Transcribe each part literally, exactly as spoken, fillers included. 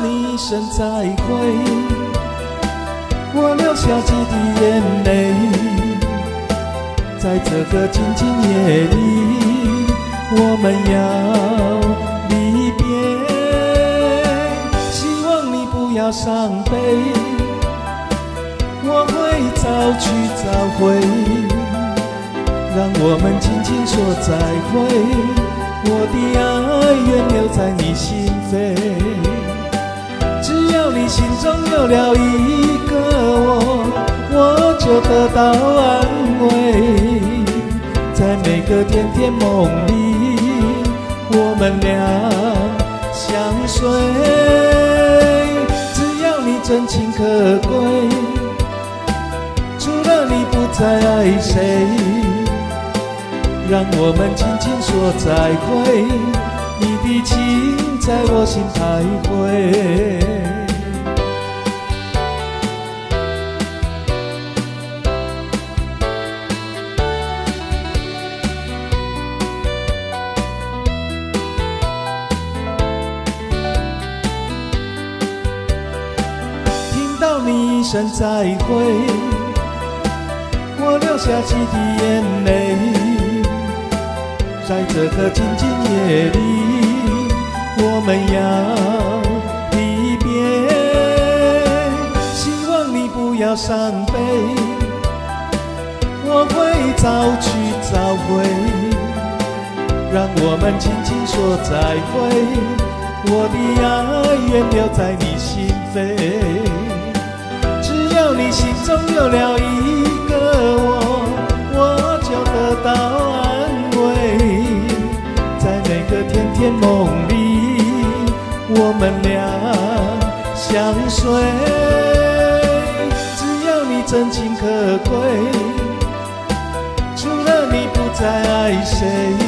你一声再会，我流下几滴眼泪，在这个静静夜里，我们要离别。希望你不要伤悲，我会早去早回，让我们轻轻说再会。我的爱愿留在你心扉，只要你心中有了一个我，我就得到安慰。在每个甜甜梦里，我们俩相随。只要你真情可贵，除了你不再爱谁，让我们轻轻说再会，你的情在我心徘徊。听到你一声再会，我流下几滴眼泪，在这个静静夜里，我们要离别。希望你不要伤悲，我会早去早回，让我们轻轻说再会。我的爱愿留在你心扉，只要你心中有了一个我，我就得到安慰。在每个甜甜梦里，我们俩相随。只要你真情可贵，除了你不再爱谁，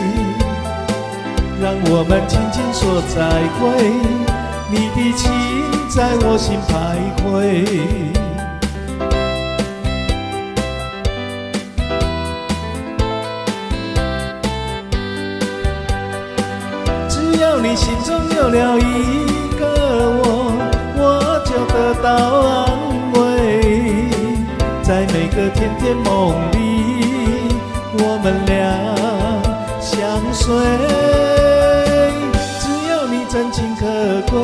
让我们轻轻说再会，你的情在我心徘徊。只要你心中有了一个我，我就得到安慰。在每个甜甜梦里，我们俩相随。只要你真情可贵，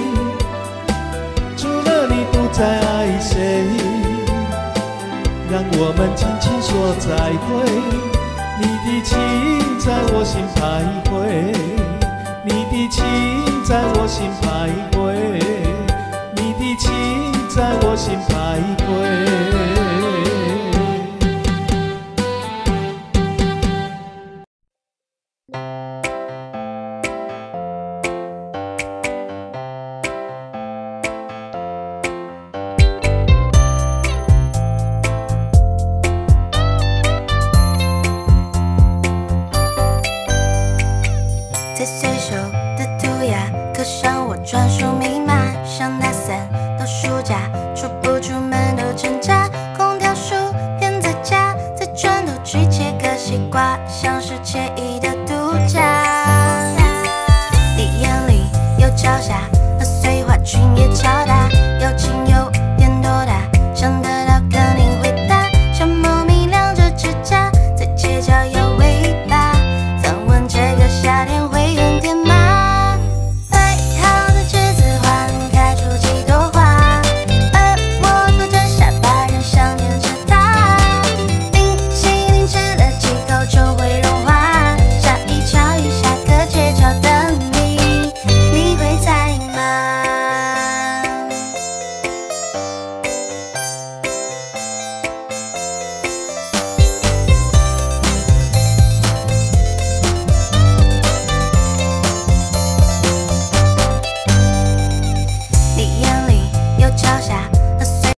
除了你不再爱谁，让我们轻轻说再会。你的情在我心徘徊，你的情在我心徘徊，你的情在我心徘徊。 在随手的涂鸦刻上我专属密码，想打伞到暑假，出不出门都挣扎。空调薯片在家，再转头去切个西瓜，像是惬意的度假。你眼里有朝霞，那碎花裙也翘